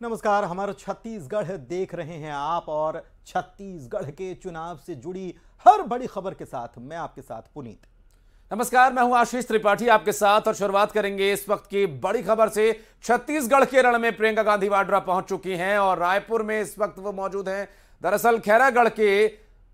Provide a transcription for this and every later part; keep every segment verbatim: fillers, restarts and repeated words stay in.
नमस्कार, हमारा छत्तीसगढ़ देख रहे हैं आप और छत्तीसगढ़ के चुनाव से जुड़ी हर बड़ी खबर के साथ मैं आपके साथ पुनीत। नमस्कार, मैं हूं आशीष त्रिपाठी आपके साथ और शुरुआत करेंगे इस वक्त की बड़ी खबर से। छत्तीसगढ़ के रण में प्रियंका गांधी वाड्रा पहुंच चुकी हैं और रायपुर में इस वक्त वो मौजूद हैं। दरअसल खैरागढ़ के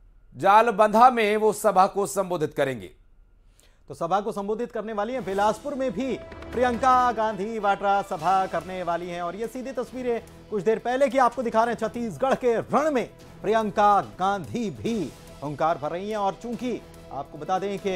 जालबंधा में वो सभा को संबोधित करेंगे। तो सभा को संबोधित करने वाली हैं। बिलासपुर में भी प्रियंका गांधी वाड्रा सभा करने वाली हैं और ये सीधी तस्वीरें कुछ देर पहले की आपको दिखा रहे हैं। छत्तीसगढ़ के रण में प्रियंका गांधी भी हुंकार भर रही हैं और चूंकि आपको बता दें कि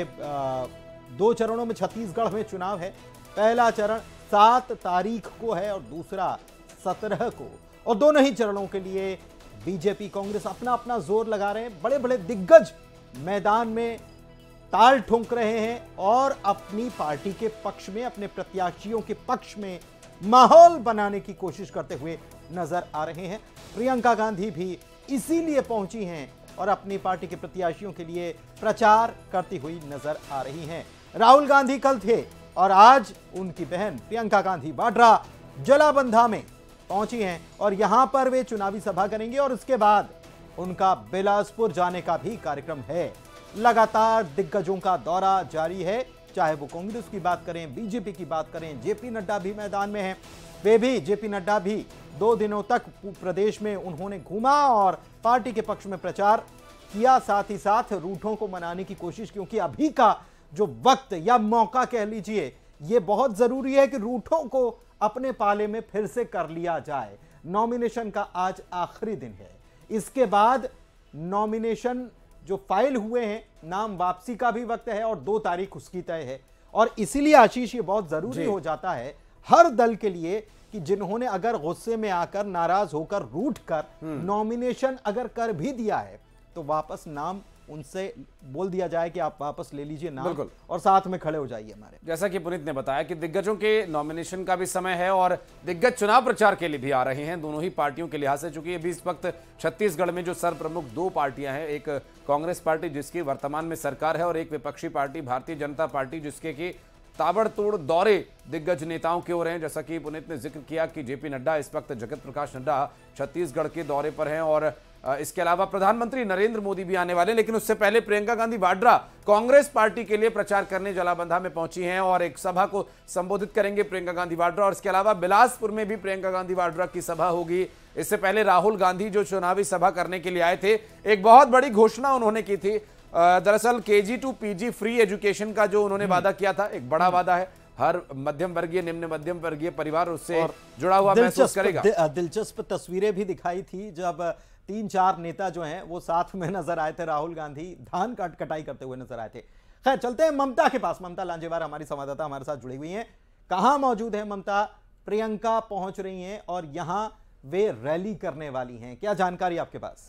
दो चरणों में छत्तीसगढ़ में चुनाव है। पहला चरण सात तारीख को है और दूसरा सत्रह को, और दोनों ही चरणों के लिए बीजेपी कांग्रेस अपना अपना जोर लगा रहे हैं। बड़े बड़े दिग्गज मैदान में ताल ठोंक रहे हैं और अपनी पार्टी के पक्ष में, अपने प्रत्याशियों के पक्ष में माहौल बनाने की कोशिश करते हुए नजर आ रहे हैं। प्रियंका गांधी भी इसीलिए पहुंची हैं और अपनी पार्टी के प्रत्याशियों के लिए प्रचार करती हुई नजर आ रही हैं। राहुल गांधी कल थे और आज उनकी बहन प्रियंका गांधी वाड्रा जालबंधा में पहुंची हैं और यहां पर वे चुनावी सभा करेंगे और उसके बाद उनका बिलासपुर जाने का भी कार्यक्रम है। लगातार दिग्गजों का दौरा जारी है, चाहे वो कांग्रेस की बात करें, बीजेपी की बात करें। जेपी नड्डा भी मैदान में हैं। वे भी जेपी नड्डा भी दो दिनों तक प्रदेश में उन्होंने घूमा और पार्टी के पक्ष में प्रचार किया, साथ ही साथ रूठों को मनाने की कोशिश, क्योंकि अभी का जो वक्त या मौका कह लीजिए, ये बहुत जरूरी है कि रूठों को अपने पाले में फिर से कर लिया जाए। नॉमिनेशन का आज आखिरी दिन है। इसके बाद नॉमिनेशन जो फाइल हुए हैं, नाम वापसी का भी वक्त है और दो तारीख उसकी तय है। और इसीलिए आशीष ये बहुत जरूरी हो जाता है हर दल के लिए कि जिन्होंने अगर गुस्से में आकर, नाराज होकर, रूठ कर नॉमिनेशन अगर कर भी दिया है तो वापस नाम उनसे बोल दिया जाए कि आप वापस ले लीजिए नाम और साथ में खड़े हो जाइए हमारे। जैसा कि पुनीत ने बताया कि दिग्गजों के नॉमिनेशन का भी समय है और दिग्गज चुनाव प्रचार के लिए भी आ रहे हैं, दोनों ही पार्टियों के लिहाज से। चूंकि अभी इस वक्त छत्तीसगढ़ में जो सर प्रमुख दो पार्टियां हैं, एक कांग्रेस पार्टी जिसकी वर्तमान में सरकार है और एक विपक्षी पार्टी भारतीय जनता पार्टी, जिसके की ताबड़तोड़ दौरे दिग्गज नेताओं की ओर हैं। जैसा कि पुनीत ने जिक्र किया कि जेपी नड्डा इस वक्त, जगत प्रकाश नड्डा छत्तीसगढ़ के दौरे पर हैं और इसके अलावा प्रधानमंत्री नरेंद्र मोदी भी आने वाले हैं। लेकिन उससे पहले प्रियंका गांधी वाड्रा कांग्रेस पार्टी के लिए प्रचार करने जालबंधा में पहुंची हैं और एक सभा को संबोधित करेंगे प्रियंका गांधी वाड्रा। और इसके अलावा बिलासपुर में भी प्रियंका गांधी वाड्रा की सभा होगी। इससे पहले राहुल गांधी जो चुनावी सभा करने के लिए आए थे, एक बहुत बड़ी घोषणा उन्होंने की थी। दरअसल KG to PG free education का जो उन्होंने वादा किया था, एक बड़ा वादा है। हर मध्यम वर्गीय, निम्न मध्यम वर्गीय परिवार उससे जुड़ा हुआ महसूस करेगा। दिलचस्प तस्वीरें भी दिखाई थी जब तीन चार नेता जो हैं वो साथ में नजर आए थे। राहुल गांधी धान काट कटाई करते हुए नजर आए थे। खैर, चलते हैं ममता के पास। ममता लांजेवार हमारी संवाददाता हमारे साथ जुड़ी हुई हैं। कहां मौजूद है ममता? प्रियंका पहुंच रही हैं और यहां वे रैली करने वाली हैं, क्या जानकारी आपके पास?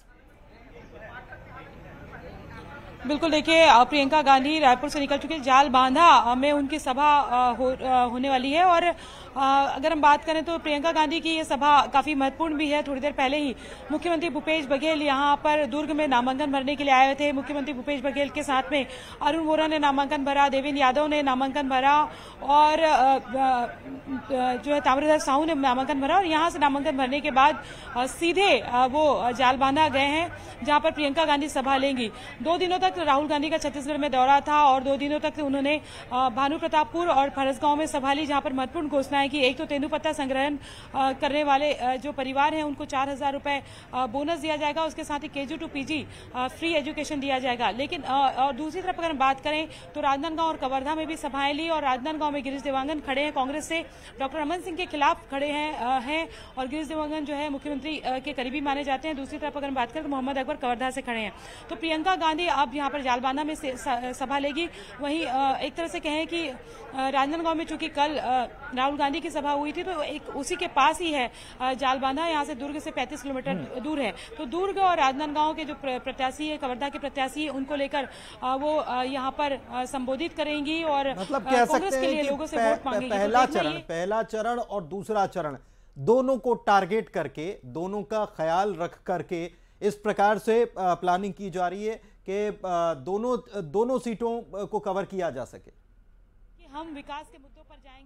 बिल्कुल, देखिए, प्रियंका गांधी रायपुर से निकल चुकी है। जालबंधा में उनकी सभा हो, होने वाली है और अगर हम बात करें तो प्रियंका गांधी की ये सभा काफी महत्वपूर्ण भी है। थोड़ी देर पहले ही मुख्यमंत्री भूपेश बघेल यहाँ पर दुर्ग में नामांकन भरने के लिए आए थे। मुख्यमंत्री भूपेश बघेल के साथ में अरुण वोरा ने नामांकन भरा, देवेंद्र यादव ने नामांकन भरा और जो है ताम्रध्वज साहू ने नामांकन भरा। और यहाँ से नामांकन भरने के बाद सीधे वो जालबंधा गए हैं जहाँ पर प्रियंका गांधी सभा लेंगी। दो दिनों तक राहुल गांधी का छत्तीसगढ़ में दौरा था और दो दिनों तक उन्होंने भानु प्रतापपुर और फरसगांव में सभा ली, जहां पर महत्वपूर्ण घोषणाएं की। एक तो तेंदुपत्ता संग्रहण करने वाले जो परिवार हैं उनको चार हजार रुपए बोनस दिया जाएगा, उसके साथ ही KG to PG free education दिया जाएगा। लेकिन और दूसरी तरफ अगर हम बात करें तो राजनांदगांव और कवर्धा में भी सभाएं ली और राजनांदगांव में गिरीश देवांगन खड़े हैं, कांग्रेस से डॉक्टर रमन सिंह के खिलाफ खड़े हैं हैं और गिरीश देवांगन जो है मुख्यमंत्री के करीबी माने जाते हैं। दूसरी तरफ अगर हम बात करें तो मोहम्मद अकबर कवर्धा से खड़े हैं। तो प्रियंका गांधी अब यहाँ पर जालबंधा में सभा लेगी। वहीं एक तरह से कहें कि राजनांदगांव में चूंकि कल राहुल गांधी की सभा हुई थी तो एक उसी के पास ही है जालबंधा, यहाँ से दुर्ग से पैंतीस किलोमीटर दूर है। तो दुर्ग और राजनांदगांव के जो प्रत्याशी है, कवर्धा के प्रत्याशी, उनको लेकर वो यहाँ पर संबोधित करेंगी और मतलब कह सकते हैं कि लोगों से वोट मांगेगी। पहला चरण पहला चरण और दूसरा चरण दोनों को टारगेट करके, दोनों का ख्याल रख करके इस प्रकार से प्लानिंग की जा रही है कि दोनों दोनों सीटों को कवर किया जा सके। हम विकास के मुद्दों पर जाएंगे,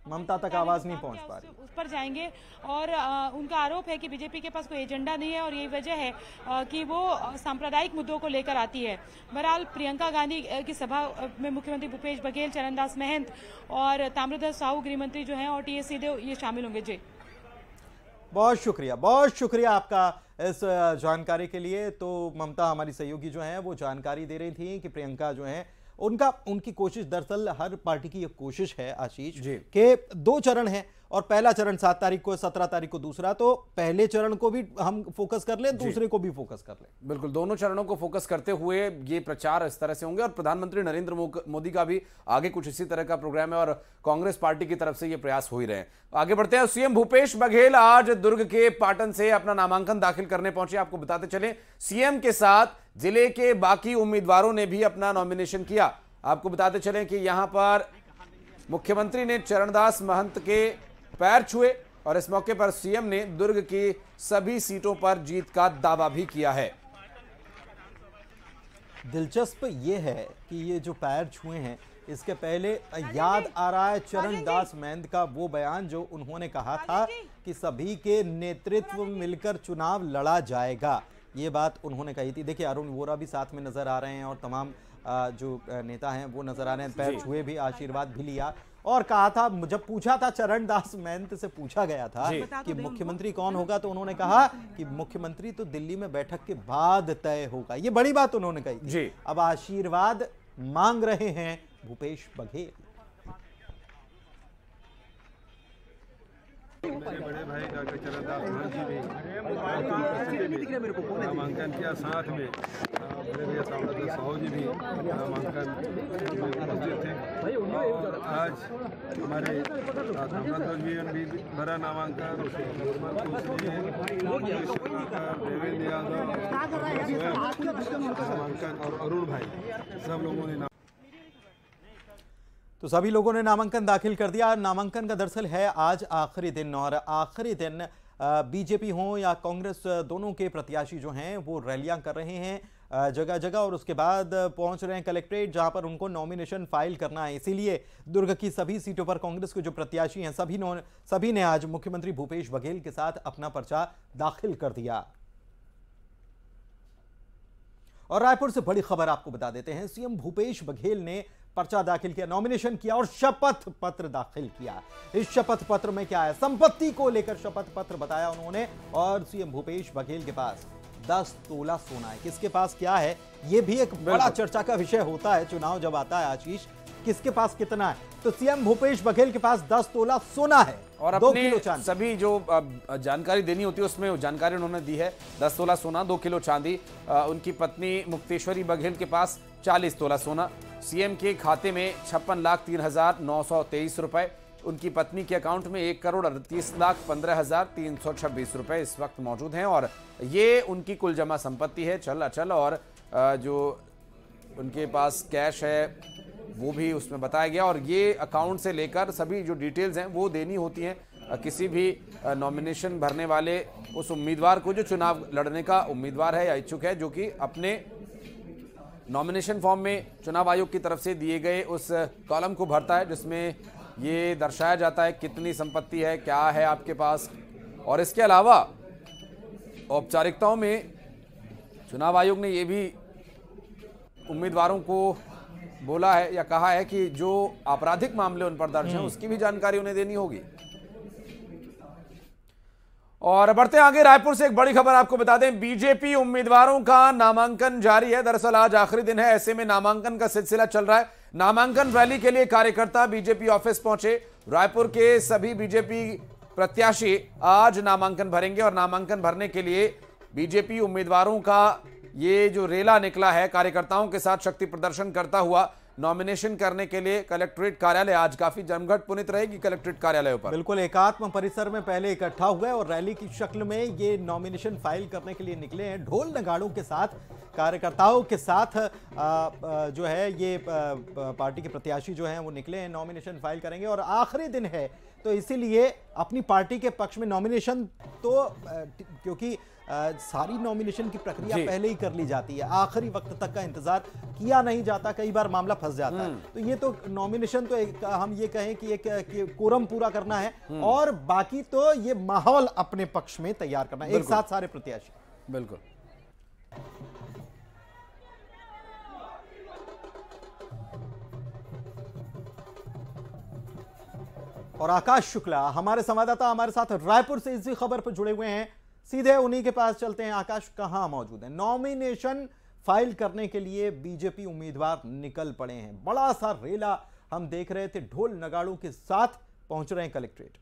ममता तक आवाज नहीं पहुंच पा रही, उस पर जाएंगे। और आ, उनका आरोप है कि बीजेपी के पास कोई एजेंडा नहीं है और यही वजह है आ, कि वो सांप्रदायिक मुद्दों को लेकर आती है। बहरहाल प्रियंका गांधी की सभा में मुख्यमंत्री भूपेश बघेल, चरणदास महंत और ताम्रध्वज साहू गृह मंत्री जो हैं और टी एस सिंहदेव ये शामिल होंगे। जी बहुत शुक्रिया, बहुत शुक्रिया आपका इस जानकारी के लिए। तो ममता हमारी सहयोगी जो है वो जानकारी दे रही थी कि प्रियंका जो है उनका उनकी कोशिश, दरअसल हर पार्टी की ये कोशिश है आशीष के दो चरण है और पहला चरण सात तारीख को, सत्रह तारीख को दूसरा, तो पहले चरण को भी हम फोकस कर लें, दूसरे को भी फोकस कर लें। बिल्कुल, दोनों चरणों को फोकस करते हुए ये प्रचार इस तरह से होंगे और प्रधानमंत्री नरेंद्र मोदी का भी आगे कुछ इसी तरह का प्रोग्राम है और कांग्रेस पार्टी की तरफ से ये प्रयास हो ही रहे हैं। आगे बढ़ते हैं। सीएम भूपेश बघेल आज दुर्ग के पाटन से अपना नामांकन दाखिल करने पहुंचे। आपको बताते चले सीएम के साथ जिले के बाकी उम्मीदवारों ने भी अपना नॉमिनेशन किया। आपको बताते चले कि यहां पर मुख्यमंत्री ने चरणदास महंत के पैर छुए और इस मौके पर सीएम ने दुर्ग की सभी सीटों पर जीत का दावा भी किया है। दिलचस्प ये है कि ये जो पैर छुए हैं, इसके पहले याद आ रहा है चरणदास महंत का वो बयान जो उन्होंने कहा था कि सभी के नेतृत्व में मिलकर चुनाव लड़ा जाएगा। ये बात उन्होंने कही थी। देखिए अरुण वोरा भी साथ में नजर आ रहे हैं और तमाम जो नेता हैं वो नजर आ रहे हैं। पैर छुए भी, आशीर्वाद भी लिया और कहा था, जब पूछा था चरणदास महंत से पूछा गया था कि मुख्यमंत्री कौन होगा, तो उन्होंने कहा कि मुख्यमंत्री तो दिल्ली में बैठक के बाद तय होगा। ये बड़ी बात उन्होंने कही थी। अब आशीर्वाद मांग रहे हैं भूपेश बघेल। मेरे बड़े भाई डॉक्टर चरणदास महंत जी भी नामांकन किया, साथ में बड़े भैया ताम्रध्वज साहू जी भी नामांकन उपस्थित थे और आज हमारे ताम्रध्वज जी भी भरा नामांकन, देवेंद्र यादव नामांकन और अरुण भाई सब लोगों ने। तो सभी लोगों ने नामांकन दाखिल कर दिया। नामांकन का दरअसल है आज आखिरी दिन और आखिरी दिन बीजेपी हो या कांग्रेस, दोनों के प्रत्याशी जो हैं वो रैलियां कर रहे हैं जगह जगह और उसके बाद पहुंच रहे हैं कलेक्ट्रेट, जहां पर उनको नॉमिनेशन फाइल करना है। इसीलिए दुर्ग की सभी सीटों पर कांग्रेस के जो प्रत्याशी हैं सभी सभी ने आज मुख्यमंत्री भूपेश बघेल के साथ अपना पर्चा दाखिल कर दिया। और रायपुर से बड़ी खबर आपको बता देते हैं, सीएम भूपेश बघेल ने पर्चा दाखिल किया, नॉमिनेशन किया और शपथ पत्र दाखिल किया। इस शपथ पत्र में क्या है, संपत्ति को लेकर शपथ पत्र बताया उन्होंने। और सीएम भूपेश बघेल के पास दस तोला सोना है। किसके पास क्या है, यह भी एक बड़ा चर्चा का विषय होता है चुनाव जब आता है आशीष, किसके पास कितना है। तो सीएम भूपेश बघेल के पास दस तोला सोना है और अपनी सभी जो जानकारी देनी होती है उसमें जानकारी उन्होंने दी है। दस तोला सोना, दो किलो चांदी। उनकी पत्नी मुक्तेश्वरी बघेल के पास चालीस तोला सोना। सीएम के खाते में छप्पन लाख तीन हजार नौ सौ तेईस रुपए। उनकी पत्नी के अकाउंट में एक करोड़ अड़तीस लाख पंद्रह हजार तीन सौ छब्बीस रुपए इस वक्त मौजूद हैं और ये उनकी कुल जमा संपत्ति है, चल अचल। और जो उनके पास कैश है वो भी उसमें बताया गया। और ये अकाउंट से लेकर सभी जो डिटेल्स हैं वो देनी होती हैं किसी भी नॉमिनेशन भरने वाले उस उम्मीदवार को जो चुनाव लड़ने का उम्मीदवार है या इच्छुक है, जो कि अपने नॉमिनेशन फॉर्म में चुनाव आयोग की तरफ से दिए गए उस कॉलम को भरता है जिसमें ये दर्शाया जाता है कितनी संपत्ति है, क्या है आपके पास। और इसके अलावा औपचारिकताओं में चुनाव आयोग ने ये भी उम्मीदवारों को बोला है या कहा है कि जो आपराधिक मामले उन पर दर्ज हैं उसकी भी जानकारी उन्हें देनी होगी। और बढ़ते आगे, रायपुर से एक बड़ी खबर आपको बता दें, बीजेपी उम्मीदवारों का नामांकन जारी है। दरअसल आज आखिरी दिन है, ऐसे में नामांकन का सिलसिला चल रहा है। नामांकन रैली के लिए कार्यकर्ता बीजेपी ऑफिस पहुंचे। रायपुर के सभी बीजेपी प्रत्याशी आज नामांकन भरेंगे और नामांकन भरने के लिए बीजेपी उम्मीदवारों का ये जो रेला निकला है कार्यकर्ताओं के साथ शक्ति प्रदर्शन करता हुआ नॉमिनेशन करने के लिए कलेक्ट्रेट कार्यालय आज काफी जमघट पुनित रहेगी कलेक्ट्रेट कार्यालयों पर। बिल्कुल एकात्म परिसर में पहले इकट्ठा हुए और रैली की शक्ल में ये नॉमिनेशन फाइल करने के लिए निकले हैं। ढोल नगाड़ों के साथ कार्यकर्ताओं के साथ आ, आ, जो है ये आ, पार्टी के प्रत्याशी जो हैं वो निकले हैं, नॉमिनेशन फाइल करेंगे। और आखिरी दिन है तो इसीलिए अपनी पार्टी के पक्ष में नॉमिनेशन तो क्योंकि आ, सारी नॉमिनेशन की प्रक्रिया पहले ही कर ली जाती है, आखिरी वक्त तक का इंतजार किया नहीं जाता, कई बार मामला फंस जाता है। तो ये तो नॉमिनेशन तो एक, हम ये कहें कि एक कि कोरम पूरा करना है और बाकी तो ये माहौल अपने पक्ष में तैयार करना, एक साथ सारे प्रत्याशी। बिल्कुल। और आकाश शुक्ला हमारे संवाददाता हमारे साथ रायपुर से इसी खबर पर जुड़े हुए हैं, सीधे उन्हीं के पास चलते हैं। आकाश कहां मौजूद है? नॉमिनेशन फाइल करने के लिए बीजेपी उम्मीदवार निकल पड़े हैं, बड़ा सा रेला हम देख रहे थे, ढोल नगाड़ों के साथ पहुंच रहे हैं कलेक्ट्रेट।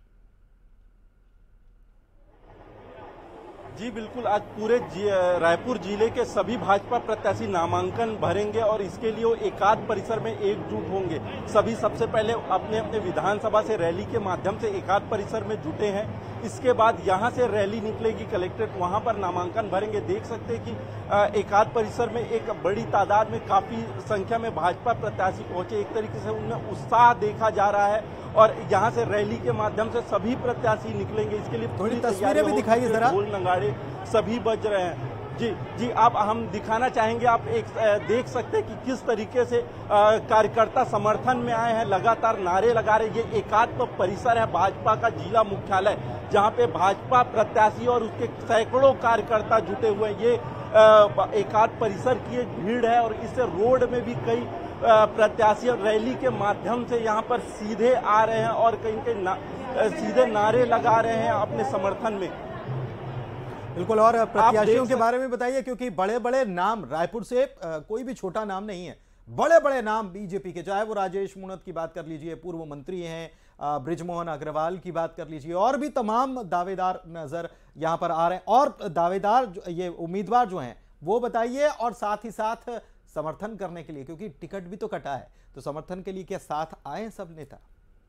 जी बिल्कुल, आज पूरे रायपुर जिले के सभी भाजपा प्रत्याशी नामांकन भरेंगे और इसके लिए वो एकाध परिसर में एकजुट होंगे। सभी सबसे पहले अपने अपने विधानसभा से रैली के माध्यम से एकाध परिसर में जुटे हैं। इसके बाद यहां से रैली निकलेगी कलेक्ट्रेट, वहां पर नामांकन भरेंगे। देख सकते हैं कि एकाध परिसर में एक बड़ी तादाद में काफी संख्या में भाजपा प्रत्याशी पहुंचे। एक तरीके से उनमें उत्साह देखा जा रहा है और यहां से रैली के माध्यम से सभी प्रत्याशी निकलेंगे। इसके लिए थोड़ी तस्वीरें भी दिखाइए जरा। ढोल नगाड़े सभी बज रहे हैं। जी जी आप हम दिखाना चाहेंगे, आप एक देख सकते हैं कि किस तरीके से कार्यकर्ता समर्थन में आए हैं, लगातार नारे लगा रहे हैं। ये एकाध परिसर है भाजपा का जिला मुख्यालय, जहां पे भाजपा प्रत्याशी और उसके सैकड़ों कार्यकर्ता जुटे हुए हैं। ये एकाध परिसर की एक भीड़ है और इससे रोड में भी कई प्रत्याशी रैली के माध्यम से यहां पर सीधे आ रहे हैं और कहीं कहीं ना, सीधे नारे लगा रहे हैं अपने समर्थन में। बिल्कुल, और प्रत्याशियों के बारे में बताइए, क्योंकि बड़े बड़े नाम रायपुर से आ, कोई भी छोटा नाम नहीं है, बड़े बड़े नाम बीजेपी के, चाहे वो राजेश मूणत की बात कर लीजिए, पूर्व मंत्री हैं, बृजमोहन अग्रवाल की बात कर लीजिए, और भी तमाम दावेदार नजर यहां पर आ रहे हैं। और दावेदार ये उम्मीदवार जो हैं वो बताइए, और साथ ही साथ समर्थन करने के लिए, क्योंकि टिकट भी तो कटा है, तो समर्थन के लिए क्या साथ आए सब नेता?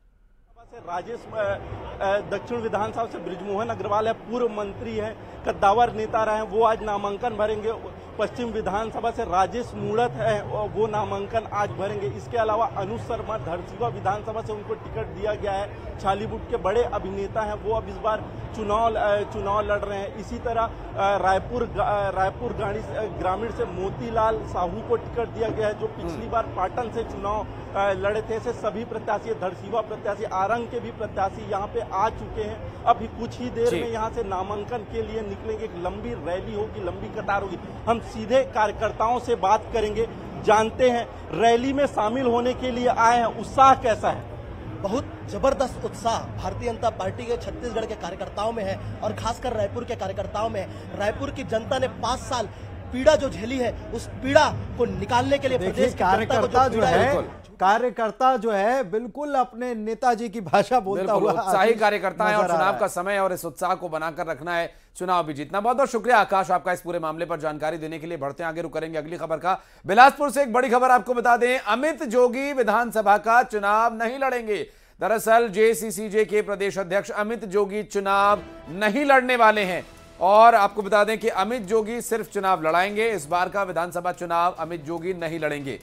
से राजेश दक्षिण विधानसभा से बृजमोहन अग्रवाल है, पूर्व मंत्री हैं, कद्दावर नेता रहे हैं, वो आज नामांकन भरेंगे। पश्चिम विधानसभा से राजेश मूणत है, वो नामांकन आज भरेंगे। इसके अलावा अनुज शर्मा धरसीवा विधानसभा से उनको टिकट दिया गया है, छालीवुड के बड़े अभिनेता हैं, वो अब इस बार चुनाव चुनाव लड़ रहे हैं। इसी तरह रायपुर रायपुर ग्रामीण से मोतीलाल साहू को टिकट दिया गया है, जो पिछली बार पाटन से चुनाव लड़े थे। ऐसे सभी प्रत्याशी, धरसीवा प्रत्याशी, आरंग के भी प्रत्याशी यहाँ पे आ चुके हैं। अभी कुछ ही देर में यहाँ से नामांकन के लिए निकलेंगे, एक लंबी रैली होगी, लंबी कतार होगी। हम सीधे कार्यकर्ताओं से बात करेंगे, जानते हैं रैली में शामिल होने के लिए आए हैं, उत्साह कैसा है? बहुत जबरदस्त उत्साह भारतीय जनता पार्टी के छत्तीसगढ़ के कार्यकर्ताओं में है और खासकर रायपुर के कार्यकर्ताओं में है। रायपुर की जनता ने पांच साल पीड़ा जो झेली है, उस पीड़ा को निकालने के लिए प्रदेश की कार्यकर्ता जो है कार्यकर्ता जो है बिल्कुल अपने नेताजी की भाषा बोलता हुआ उत्साही कार्यकर्ता है और चुनाव का समय और इस उत्साह को बनाकर रखना है, चुनाव भी जीतना। बहुत बहुत शुक्रिया आकाश आपका इस पूरे मामले पर जानकारी देने के लिए। बढ़ते आगे रुक करेंगे अगली खबर का। बिलासपुर से एक बड़ी खबर आपको बता दें, अमित जोगी विधानसभा का चुनाव नहीं लड़ेंगे। दरअसल जेसीसीजे के प्रदेश अध्यक्ष अमित जोगी चुनाव नहीं लड़ने वाले हैं और आपको बता दें कि अमित जोगी सिर्फ चुनाव लड़ाएंगे। इस बार का विधानसभा चुनाव अमित जोगी नहीं लड़ेंगे।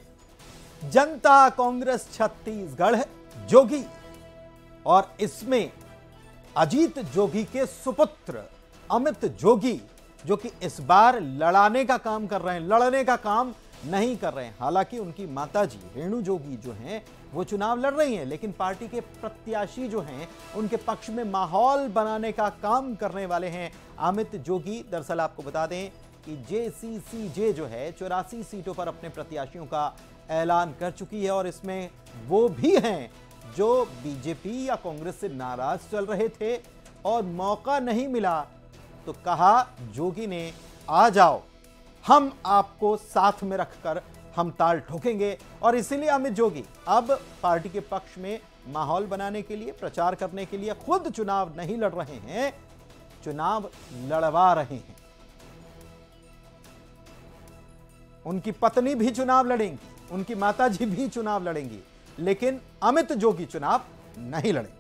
जनता कांग्रेस छत्तीसगढ़ जोगी, और इसमें अजीत जोगी के सुपुत्र अमित जोगी जो कि इस बार लड़ाने का काम कर रहे हैं, लड़ने का काम नहीं कर रहे हैं। हालांकि उनकी माताजी रेणु जोगी जो हैं वो चुनाव लड़ रही हैं, लेकिन पार्टी के प्रत्याशी जो हैं उनके पक्ष में माहौल बनाने का काम करने वाले हैं अमित जोगी। दरअसल आपको बता दें कि जेसीसीजे जो है चौरासी सीटों पर अपने प्रत्याशियों का ऐलान कर चुकी है और इसमें वो भी हैं जो बीजेपी या कांग्रेस से नाराज चल रहे थे और मौका नहीं मिला तो कहा जोगी ने आ जाओ, हम आपको साथ में रखकर हम ताल ठोकेंगे। और इसीलिए अमित जोगी अब पार्टी के पक्ष में माहौल बनाने के लिए, प्रचार करने के लिए खुद चुनाव नहीं लड़ रहे हैं, चुनाव लड़वा रहे हैं। उनकी पत्नी भी चुनाव लड़ेंगी, उनकी माताजी भी चुनाव लड़ेंगी, लेकिन अमित जोगी चुनाव नहीं लड़ेंगे।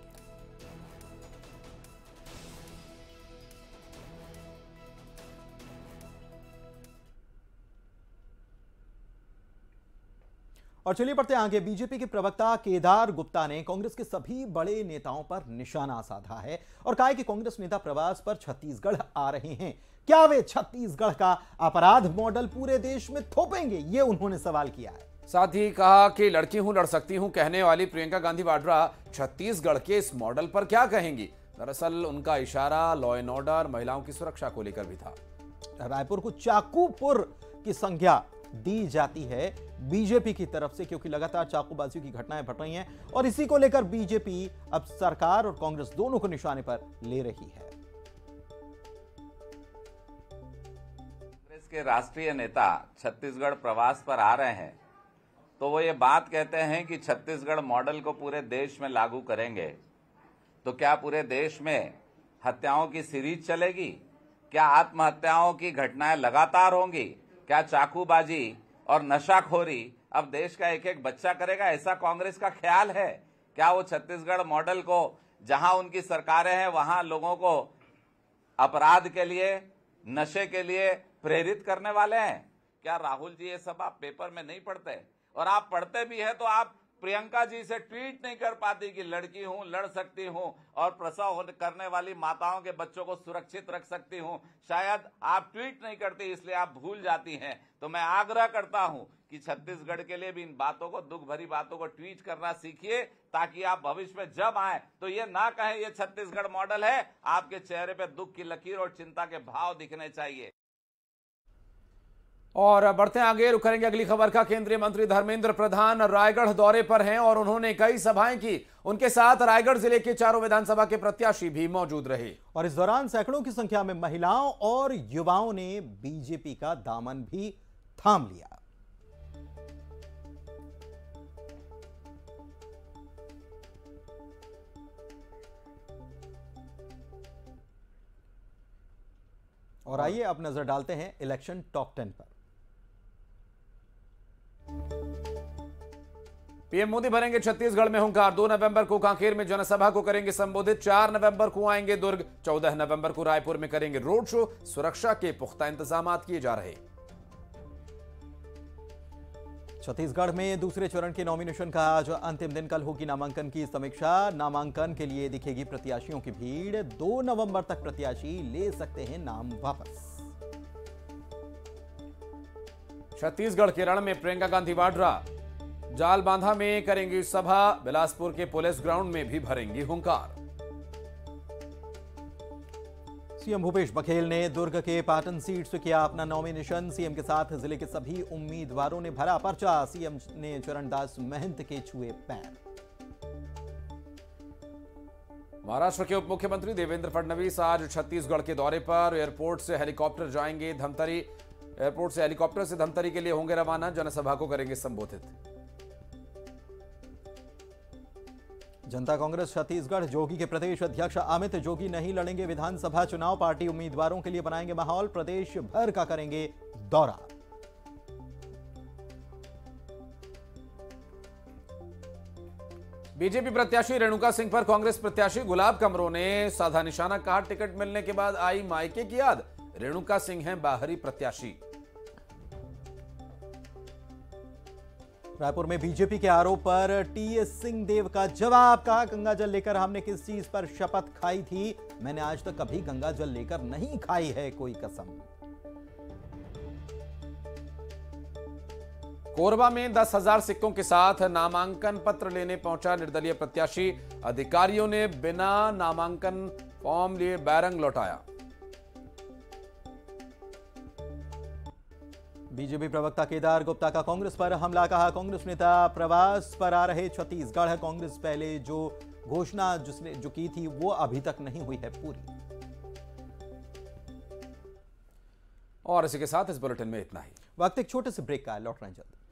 और चलिए बढ़ते हैं आगे। बीजेपी के प्रवक्ता केदार गुप्ता ने कांग्रेस के सभी बड़े नेताओं पर निशाना साधा है और कहा है कि कांग्रेस नेता प्रवास पर छत्तीसगढ़ आ रहे हैं, क्या वे छत्तीसगढ़ का अपराध मॉडल पूरे देश में थोपेंगे, ये उन्होंने सवाल किया है। साथ ही कहा कि लड़की हूं लड़ सकती हूं कहने वाली प्रियंका गांधी वाड्रा छत्तीसगढ़ के इस मॉडल पर क्या कहेंगी। दरअसल उनका इशारा लॉ एंड ऑर्डर, महिलाओं की सुरक्षा को लेकर भी था। रायपुर को चाकूपुर की संज्ञा दी जाती है बीजेपी की तरफ से, क्योंकि लगातार चाकूबाजी की घटनाएं घट रही हैं और इसी को लेकर बीजेपी अब सरकार और कांग्रेस दोनों को निशाने पर ले रही है। कांग्रेस के राष्ट्रीय नेता छत्तीसगढ़ प्रवास पर आ रहे हैं तो वो ये बात कहते हैं कि छत्तीसगढ़ मॉडल को पूरे देश में लागू करेंगे, तो क्या पूरे देश में हत्याओं की सीरीज चलेगी? क्या आत्महत्याओं की घटनाएं लगातार होंगी? क्या चाकूबाजी और नशाखोरी अब देश का एक एक बच्चा करेगा? ऐसा कांग्रेस का ख्याल है? क्या वो छत्तीसगढ़ मॉडल को, जहां उनकी सरकारें हैं वहां लोगों को अपराध के लिए, नशे के लिए प्रेरित करने वाले हैं? क्या राहुल जी ये सब आप पेपर में नहीं पढ़ते? और आप पढ़ते भी हैं तो आप प्रियंका जी से ट्वीट नहीं कर पाती कि लड़की हूं, लड़ सकती हूं और प्रसव करने वाली माताओं के बच्चों को सुरक्षित रख सकती हूं। शायद आप ट्वीट नहीं करती इसलिए आप भूल जाती हैं। तो मैं आग्रह करता हूं कि छत्तीसगढ़ के लिए भी इन बातों को, दुख भरी बातों को ट्वीट करना सीखिए, ताकि आप भविष्य में जब आए तो ये ना कहें ये छत्तीसगढ़ मॉडल है। आपके चेहरे पे दुख की लकीर और चिंता के भाव दिखने चाहिए। और बढ़ते आगे, रुक करेंगे अगली खबर का। केंद्रीय मंत्री धर्मेंद्र प्रधान रायगढ़ दौरे पर हैं और उन्होंने कई सभाएं की। उनके साथ रायगढ़ जिले के चारों विधानसभा के प्रत्याशी भी मौजूद रहे और इस दौरान सैकड़ों की संख्या में महिलाओं और युवाओं ने बीजेपी का दामन भी थाम लिया। और आइए अब नजर डालते हैं इलेक्शन टॉप टेन पर। पीएम मोदी भरेंगे छत्तीसगढ़ में हुंकार। दो नवंबर को कांकेर में जनसभा को करेंगे संबोधित। चार नवंबर को आएंगे दुर्ग। चौदह नवंबर को रायपुर में करेंगे रोड शो। सुरक्षा के पुख्ता इंतजाम किए जा रहे। छत्तीसगढ़ में दूसरे चरण के नॉमिनेशन का आज अंतिम दिन। कल होगी नामांकन की समीक्षा। नामांकन के लिए दिखेगी प्रत्याशियों की भीड़। दो नवंबर तक प्रत्याशी ले सकते हैं नाम वापस। छत्तीसगढ़ के रण में प्रियंका गांधी वाड्रा जाल बांधा में करेंगी सभा। बिलासपुर के पुलिस ग्राउंड में भी भरेंगी हुंकार। सीएम भूपेश बघेल ने दुर्ग के पाटन सीट से किया अपना नॉमिनेशन। सीएम के साथ जिले के सभी उम्मीदवारों ने भरा पर्चा। सीएम ने चरणदास महंत के छुए पैर। महाराष्ट्र के उप मुख्यमंत्री देवेंद्र फडणवीस आज छत्तीसगढ़ के दौरे पर। एयरपोर्ट से हेलीकॉप्टर जाएंगे धमतरी। एयरपोर्ट से हेलीकॉप्टर से धमतरी के लिए होंगे रवाना। जनसभा को करेंगे संबोधित। जनता कांग्रेस छत्तीसगढ़ जोगी के प्रदेश अध्यक्ष अमित जोगी नहीं लड़ेंगे विधानसभा चुनाव। पार्टी उम्मीदवारों के लिए बनाएंगे माहौल। प्रदेश भर का करेंगे दौरा। बीजेपी प्रत्याशी रेणुका सिंह पर कांग्रेस प्रत्याशी गुलाब कमरों ने साधा निशाना। कहा टिकट मिलने के बाद आई मायके की याद। रेणुका सिंह हैं बाहरी प्रत्याशी। रायपुर में बीजेपी के आरोप पर टीएस सिंहदेव का जवाब। कहा गंगा जल लेकर हमने किस चीज पर शपथ खाई थी? मैंने आज तक कभी गंगा जल लेकर नहीं खाई है कोई कसम। कोरबा में दस हजार सिक्कों के साथ नामांकन पत्र लेने पहुंचा निर्दलीय प्रत्याशी। अधिकारियों ने बिना नामांकन फॉर्म लिए बैरंग लौटाया। बीजेपी प्रवक्ता केदार गुप्ता का कांग्रेस पर हमला। कहा कांग्रेस नेता प्रवास पर आ रहे छत्तीसगढ़। कांग्रेस पहले जो घोषणा जिसने जो की थी वो अभी तक नहीं हुई है पूरी। और इसी के साथ इस बुलेटिन में इतना ही। वक्त एक छोटे से ब्रेक का है, लौट रहे हैं जल्द।